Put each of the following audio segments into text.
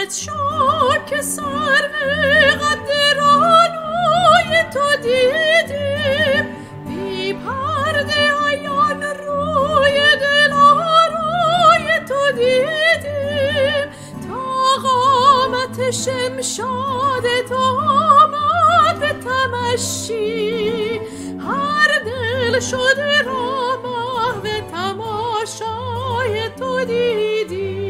شاک سرو قد رانای تو دیدیم، بی پرده عیان روی دلارای تو دیدیم، تا قامت شمشاد تو آمد به تمشی، هر دل شده را محو تماشای تو دیدیم.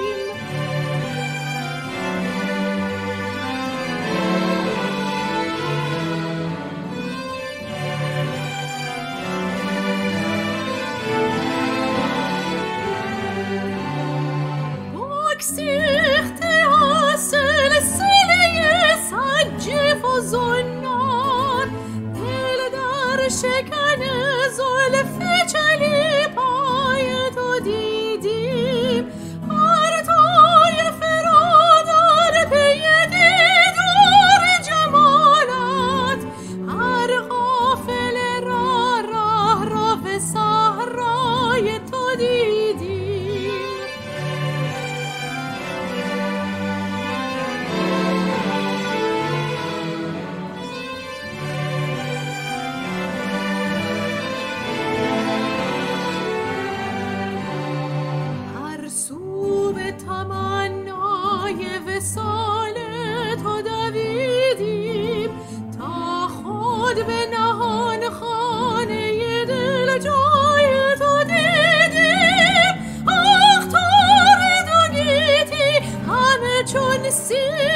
بگسیخته ها سلسله سنجف و زنار، دل در شکن زلف چلی پای تو دیدیم، هر طایفه را در پی دیدار جمالت، هر قافله را راه به صحرای تو دیدیم. تمنای وصال تو دویدیم، تا خود به نهان خانه دل جای تو دیدیم. آخ تار دو گیتی همه چون